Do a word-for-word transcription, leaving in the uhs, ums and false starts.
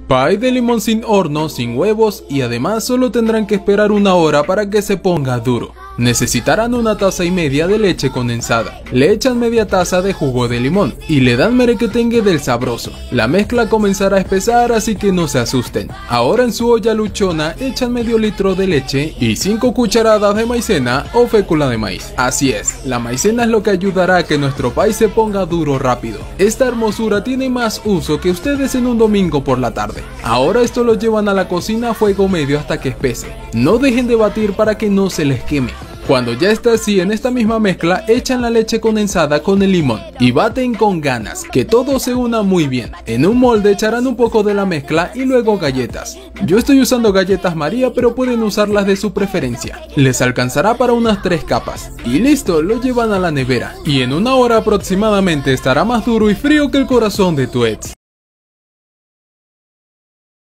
Pie de limón sin horno, sin huevos y además solo tendrán que esperar una hora para que se ponga duro. Necesitarán una taza y media de leche condensada, le echan media taza de jugo de limón y le dan merequetengue del sabroso. La mezcla comenzará a espesar, así que no se asusten. Ahora en su olla luchona echan medio litro de leche y cinco cucharadas de maicena o fécula de maíz. Así es, la maicena es lo que ayudará a que nuestro pie se ponga duro rápido. Esta hermosura tiene más uso que ustedes en un domingo por la tarde. Ahora esto lo llevan a la cocina a fuego medio hasta que espese. No dejen de batir para que no se les queme. Cuando ya está así, en esta misma mezcla echan la leche condensada con el limón y baten con ganas, que todo se una muy bien. En un molde echarán un poco de la mezcla y luego galletas. Yo estoy usando galletas María, pero pueden usar las de su preferencia. Les alcanzará para unas tres capas. Y listo, lo llevan a la nevera. Y en una hora aproximadamente estará más duro y frío que el corazón de tu ex.